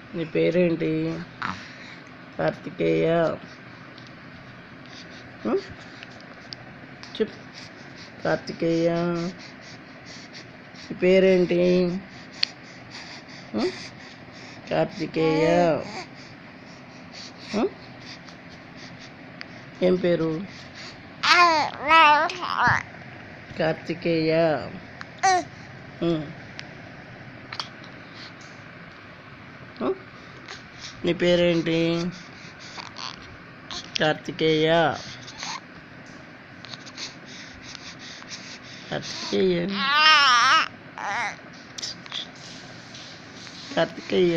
నీ పేరేంటి? కార్తికేయ. చెప్పు. కార్తికేయ. నీ పేరేంటి? కార్తికేయ. ఏం పేరు? కార్తికేయ. నీ పేరేంటి? కార్తికేయ. కార్తికేయ. కార్తికేయ.